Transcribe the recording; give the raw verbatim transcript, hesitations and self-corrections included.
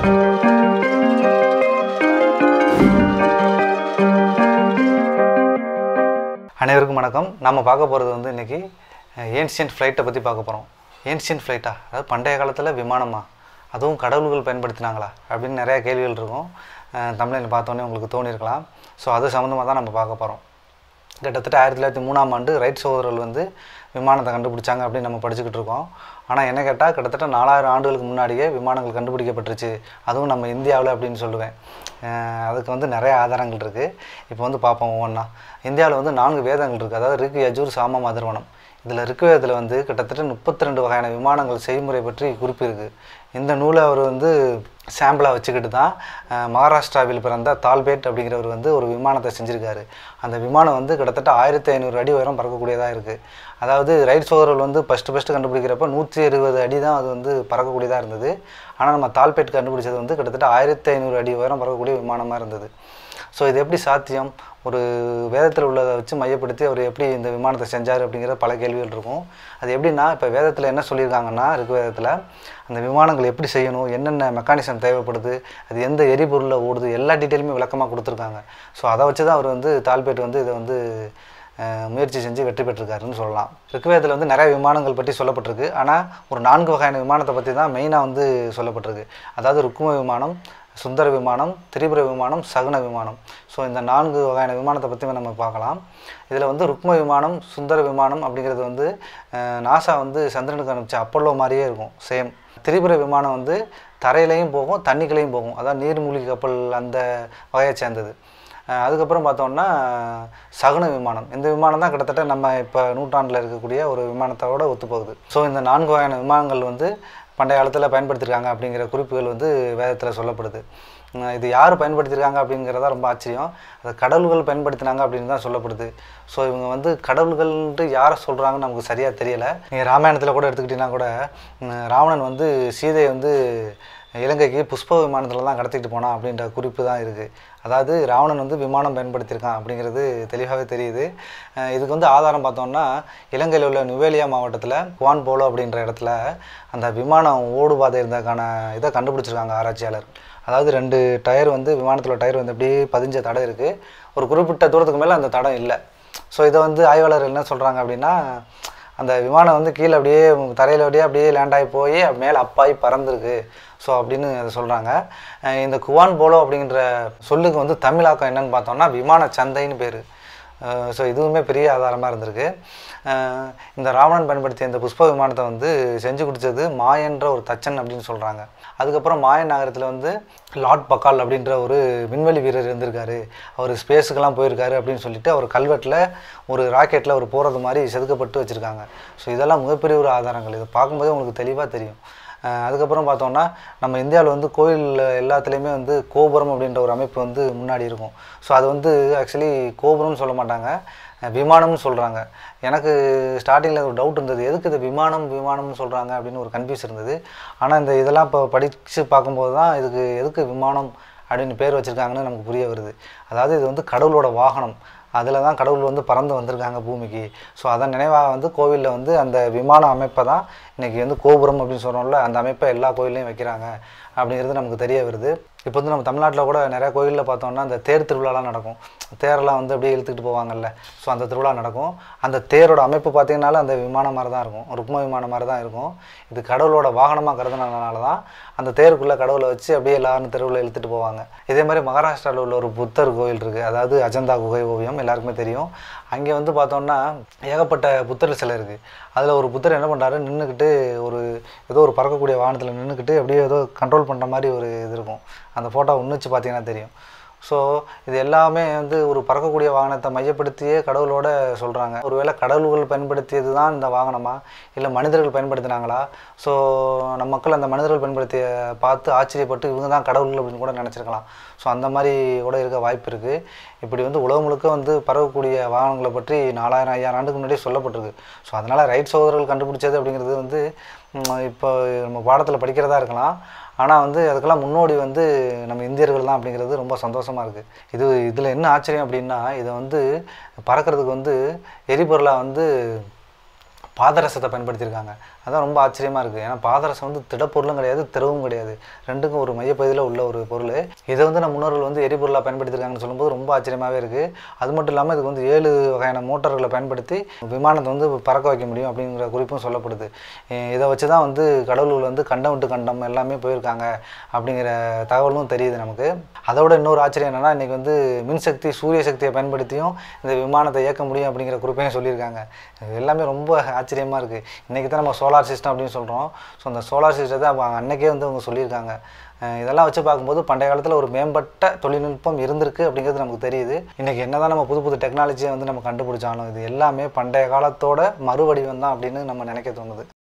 அனைவருக்கும் வணக்கம். நம்ம பார்க்க போகிறது வந்து இன்றைக்கி ஏன்ஷியன்ட் ஃப்ளைட்டை பற்றி பார்க்க போகிறோம். ஏன்ஷியன்ட் ஃப்ளைட்டா, அதாவது பண்டைய காலத்தில் விமானமா, அதுவும் கடவுள்கள் பயன்படுத்தினாங்களா அப்படின்னு நிறையா கேள்விகள் இருக்கும். தமிழில் பார்த்தோன்னே உங்களுக்கு தோணியிருக்கலாம். ஸோ அது சம்மந்தமாக தான் நம்ம பார்க்க போகிறோம். கிட்டத்தட்ட ஆயிரத்தி தொள்ளாயிரத்தி மூணாம் ஆண்டு ரைட் சகோதரர்கள் வந்து விமானத்தை கண்டுபிடிச்சாங்க அப்படின்னு நம்ம படிச்சுக்கிட்டு இருக்கோம். ஆனால் என்ன கேட்டால் கிட்டத்தட்ட நாலாயிரம் ஆண்டுகளுக்கு முன்னாடியே விமானங்கள் கண்டுபிடிக்கப்பட்டுருச்சு, அதுவும் நம்ம இந்தியாவில் அப்படின்னு சொல்லுவேன். அதுக்கு வந்து நிறைய ஆதாரங்கள் இருக்குது. இப்போ வந்து பார்ப்போம் ஒவ்வொன்றா. இந்தியாவில் வந்து நான்கு வேதங்கள் இருக்குது, அதாவது ரிக், யஜூர், சாமம், அதர்வனம். இதில் ரிக்வேதத்தில் வந்து கிட்டத்தட்ட முப்பத்தி ரெண்டு வகையான விமானங்கள் செய்முறை பற்றி குறிப்பு இருக்குது. இந்த நூலை அவர் வந்து சாம்பிளாக வச்சுக்கிட்டு தான் மகாராஷ்டிராவில் பிறந்த தால்பேட் அப்படிங்கிறவர் வந்து ஒரு விமானத்தை செஞ்சுருக்காரு. அந்த விமானம் வந்து கிட்டத்தட்ட ஆயிரத்தி ஐநூறு அடி உயரம் பறக்கக்கூடியதாக இருக்குது. அதாவது ரைட் சோதரர்கள் வந்து ஃபஸ்ட்டு ஃபஸ்ட்டு கண்டுபிடிக்கிறப்ப நூற்றி இருபது அடி தான் அது வந்து பறக்கக்கூடியதாக இருந்தது. ஆனால் நம்ம தால்பேட் கண்டுபிடிச்சது வந்து கிட்டத்தட்ட ஆயிரத்தி ஐநூறு அடி உயரம் பறக்கக்கூடிய விமானமாக இருந்தது. ஸோ இது எப்படி சாத்தியம்? ஒரு வேதத்தில் உள்ளதை வச்சு மையப்படுத்தி அவர் எப்படி இந்த விமானத்தை செஞ்சார் அப்படிங்கிற பல கேள்விகள் இருக்கும். அது எப்படின்னா, இப்போ வேதத்தில் என்ன சொல்லியிருக்காங்கன்னா, ரிக் வேதத்தில் அந்த விமானங்கள் எப்படி செய்யணும், என்னென்ன மெக்கானிசம் தேவைப்படுது, அது எந்த எரிபொருளில் ஓடுது, எல்லா டீட்டெயிலுமே விளக்கமாக கொடுத்துருக்காங்க. ஸோ அதை வச்சு தான் அவர் வந்து தால்பேட் வந்து இதை வந்து முயற்சி செஞ்சு வெற்றி பெற்றிருக்காருன்னு சொல்லலாம். ரிக்வேதத்தில் வந்து நிறைய விமானங்கள் பற்றி சொல்லப்பட்டிருக்கு. ஆனால் ஒரு நான்கு வகையான விமானத்தை பற்றி தான் மெயினாக வந்து சொல்லப்பட்டிருக்கு. அதாவது ருக்கும விமானம், சுந்தர விமானம், திரிபுர விமானம், சகுன விமானம். ஸோ இந்த நான்கு வகையான விமானத்தை பற்றி நம்ம பார்க்கலாம். இதில் வந்து ருக்ம விமானம், சுந்தர விமானம் அப்படிங்கிறது வந்து நாசா வந்து சந்திரனுக்கு அனுப்பிச்ச அப்பல்லோ மாதிரியே இருக்கும், சேம். திரிபுர விமானம் வந்து தரையிலையும் போகும், தண்ணிக்குள்ளேயும் போகும், அதாவது நீர்மூழ்கி கப்பல் அந்த வகையை சேர்ந்தது. அதுக்கப்புறம் பார்த்தோம்னா சகுன விமானம். இந்த விமானம் தான் கிட்டத்தட்ட நம்ம இப்போ நூற்றாண்டில் இருக்கக்கூடிய ஒரு விமானத்தோடு ஒத்துப்போகுது. ஸோ இந்த நான்கு வகையான விமானங்கள் வந்து பண்டைய காலத்தில் பயன்படுத்தியிருக்காங்க அப்படிங்கிற குறிப்புகள் வந்து வேதத்தில் சொல்லப்படுது. இது யார் பயன்படுத்தியிருக்காங்க அப்படிங்கிறதா ரொம்ப ஆச்சரியம். அதை கடவுள்கள் பயன்படுத்தினாங்க அப்படின்னு தான் சொல்லப்படுது. ஸோ இவங்க வந்து கடவுள்கள்ன்ட்டு யாரை சொல்கிறாங்கன்னு நமக்கு சரியாக தெரியலை. நீங்கள் ராமாயணத்தில் கூட எடுத்துக்கிட்டிங்கன்னா கூட ராவணன் வந்து சீதையை வந்து இலங்கைக்கு புஷ்ப விமானத்தில் தான் கடத்திட்டு போனான் அப்படின்ற குறிப்பு தான் இருக்குது. அதாவது ராவணன் வந்து விமானம் பயன்படுத்தியிருக்கான் அப்படிங்கிறது தெளிவாகவே தெரியுது. இதுக்கு வந்து ஆதாரம் பார்த்தோம்னா, இலங்கையில் உள்ள நுவேலியா மாவட்டத்தில் குவான் போலோ அப்படின்ற இடத்துல அந்த விமானம் ஓடுபாதை இருந்ததுக்கான இதை கண்டுபிடிச்சிருக்காங்க ஆராய்ச்சியாளர். அதாவது ரெண்டு டயர் வந்து விமானத்தில் டயர் வந்து அப்படியே பதிஞ்ச தடம் இருக்குது. ஒரு குறிப்பிட்ட தூரத்துக்கு மேலே அந்த தடம் இல்லை. ஸோ இதை வந்து ஆய்வாளர்கள் என்ன சொல்கிறாங்க அப்படின்னா, அந்த விமானம் வந்து கீழே அப்படியே தரையில் அப்படியே அப்படியே லேண்டாகி போய் மேலே அப்பாயி பறந்துருக்கு. ஸோ அப்படின்னு அதை சொல்கிறாங்க. இந்த குவான் போலோ அப்படிங்கிற சொல்லுக்கு வந்து தமிழாக்கம் என்னன்னு பார்த்தோம்னா விமான சந்தைன்னு பேர். ஸோ இதுவுமே பெரிய ஆதாரமாக இருந்திருக்கு. இந்த ராவணன் பயன்படுத்திய இந்த புஷ்ப விமானத்தை வந்து செஞ்சு கொடுத்தது மாயன்ற ஒரு தச்சன் அப்படின்னு சொல்கிறாங்க. அதுக்கப்புறம் மாயன் நகரத்தில் வந்து லார்ட் பக்கால் அப்படின்ற ஒரு விண்வெளி வீரர் இருந்திருக்காரு, அவர் ஸ்பேஸுக்கெல்லாம் போயிருக்காரு அப்படின்னு சொல்லிட்டு அவர் கல்வெட்டில் ஒரு ராக்கெட்டில் அவர் போகிறது மாதிரி செதுக்கப்பட்டு வச்சுருக்காங்க. ஸோ இதெல்லாம் மிகப்பெரிய ஒரு ஆதாரங்கள். இதை பார்க்கும்போதே உங்களுக்கு தெளிவாக தெரியும். அதுக்கப்புறம் பார்த்தோம்னா, நம்ம இந்தியாவில் வந்து கோயில் எல்லாத்துலேயுமே வந்து கோபுரம் அப்படின்ற ஒரு அமைப்பு வந்து முன்னாடி இருக்கும். ஸோ அது வந்து ஆக்சுவலி கோபுரம்னு சொல்ல மாட்டாங்க, விமானம்னு சொல்கிறாங்க. எனக்கு ஸ்டார்டிங்கில் ஒரு டவுட் இருந்தது, எதுக்கு இது விமானம் விமானம்னு சொல்கிறாங்க அப்படின்னு ஒரு கன்ஃபியூஸ் இருந்தது. ஆனால் இந்த இதெல்லாம் இப்போ படித்து பார்க்கும்போது தான் இதுக்கு எதுக்கு விமானம் அப்படின்னு பேர் வச்சுருக்காங்கன்னு நமக்கு புரிய வருது. அதாவது இது வந்து கடவுளோட வாகனம், அதில் தான் கடவுள் வந்து பறந்து வந்திருக்காங்க பூமிக்கு. ஸோ அதன் நினைவாக வந்து கோவிலில் வந்து அந்த விமான அமைப்பை தான் இன்றைக்கி வந்து கோபுரம் அப்படின்னு சொல்கிறோம்ல, அந்த அமைப்பை எல்லா கோயிலையும் வைக்கிறாங்க அப்படிங்கிறது நமக்கு தெரிய வருது. இப்போ வந்து நம்ம தமிழ்நாட்டில் கூட நிறையா கோயிலில் பார்த்தோம்னா அந்த தேர் திருவிழாலாம் நடக்கும். தேரெல்லாம் வந்து அப்படியே இழுத்துக்கிட்டு போவாங்கல்ல, ஸோ அந்த திருவிழா நடக்கும். அந்த தேரோட அமைப்பு பார்த்திங்கனாலும் அந்த விமானம் மாதிரி தான் இருக்கும், ருக்ம விமானம் மாதிரி தான் இருக்கும். இது கடவுளோட வாகனமாக கருதுனதுனால தான் அந்த தேருக்குள்ளே கடவுளை வச்சு அப்படியே எல்லாரும் தெருவில் இழுத்துட்டு போவாங்க. இதே மாதிரி மகாராஷ்டிராவில் உள்ள ஒரு புத்தர் கோயில் இருக்குது, அதாவது அஜந்தா குகை ஓவியம் எல்லாருக்குமே தெரியும். அங்கே வந்து பார்த்தோம்னா ஏகப்பட்ட புத்தர் சிலை இருக்குது. அதில் ஒரு புத்தர் என்ன பண்ணுறாரு, நின்றுக்கிட்டு ஒரு ஏதோ ஒரு பறக்கக்கூடிய வாகனத்தில் நின்றுக்கிட்டு அப்படியே ஏதோ கண்ட்ரோல் பண்ணுற மாதிரி ஒரு இது இருக்கும். அந்த ஃபோட்டோ உன்னிச்சு பார்த்தீங்கன்னா தெரியும். ஸோ இது எல்லாமே வந்து ஒரு பறக்கக்கூடிய வாகனத்தை மையப்படுத்தியே கடவுளோட சொல்கிறாங்க. ஒருவேளை கடவுள்கள் பயன்படுத்தியது தான் இந்த வாகனமா, இல்லை மனிதர்கள் பயன்படுத்தினாங்களா? ஸோ நம்ம மக்கள் அந்த மனிதர்கள் பயன்படுத்திய பார்த்து ஆச்சரியப்பட்டு இவங்க தான் கடவுள்கள் அப்படின்னு கூட நினச்சிருக்கலாம். ஸோ அந்த மாதிரி கூட இருக்க வாய்ப்பு இருக்குது. இப்படி வந்து உலகம் முழுக்க வந்து பறக்கக்கூடிய வாகனங்களை பற்றி நாலாயிரம் ஐயாயிரம் ஆண்டுக்கு முன்னாடியே சொல்லப்பட்டிருக்கு. ஸோ அதனால் ரைட் சகோதரர்கள் கண்டுபிடிச்சது அப்படிங்கிறது வந்து இப்போ நம்ம பாடத்தில் படிக்கிறதா இருக்கலாம். ஆனால் வந்து அதுக்கெல்லாம் முன்னோடி வந்து நம்ம இந்தியர்கள் தான் அப்படிங்கிறது ரொம்ப சந்தோஷமாக இருக்குது. இது இதில் என்ன ஆச்சரியம் அப்படின்னா, இதை வந்து பறக்கிறதுக்கு வந்து எரிபொருளாக வந்து பாதரசத்தை பயன்படுத்தியிருக்காங்க. அதான் ரொம்ப ஆச்சரியமாக இருக்குது. ஏன்னா பாதரசம் வந்து திடப்பொருளும் கிடையாது, திரவும் கிடையாது, ரெண்டுக்கும் ஒரு மையப்பகுதியில் உள்ள ஒரு பொருள். இதை வந்து நம்ம முன்னோர்கள் வந்து எரிபொருளாக பயன்படுத்தியிருக்காங்கன்னு சொல்லும்போது ரொம்ப ஆச்சரியமாகவே இருக்குது. அது மட்டும் இல்லாமல் இதுக்கு வந்து ஏழு வகையான மோட்டார்களை பயன்படுத்தி விமானத்தை வந்து பறக்க வைக்க முடியும் அப்படிங்கிற குறிப்பும் சொல்லப்படுது. இதை வச்சு தான் வந்து கடவுள்கள் வந்து கண்டம் விட்டு கண்டம் எல்லாமே போயிருக்காங்க அப்படிங்கிற தகவலும் தெரியுது நமக்கு. அதோட இன்னொரு ஆச்சரியம் என்னென்னா, இன்றைக்கி வந்து மின்சக்தி சூரிய சக்தியை பயன்படுத்தியும் இந்த விமானத்தை இயக்க முடியும் அப்படிங்கிற குறிப்பையும் சொல்லியிருக்காங்க. இது எல்லாமே ரொம்ப ஆச்சரியமாக இருக்குது. இன்றைக்கி தான் நம்ம சோலார் சிஸ்டம் அப்படின்னு சொல்கிறோம். ஸோ அந்த சோலார் சிஸ்டத்தை அவங்க அன்றைக்கே வந்து அவங்க சொல்லியிருக்காங்க. இதெல்லாம் வச்சு பார்க்கும்போது பண்டைய காலத்தில் ஒரு மேம்பட்ட தொழில்நுட்பம் இருந்திருக்கு அப்படிங்கிறது நமக்கு தெரியுது. இன்றைக்கி என்ன தான் நம்ம புது புது டெக்னாலஜியை வந்து நம்ம கண்டுபிடிச்சாலும் இது எல்லாமே பண்டைய காலத்தோட மறுவடிவம் தான் அப்படின்னு நம்ம நினைக்க தோணுது.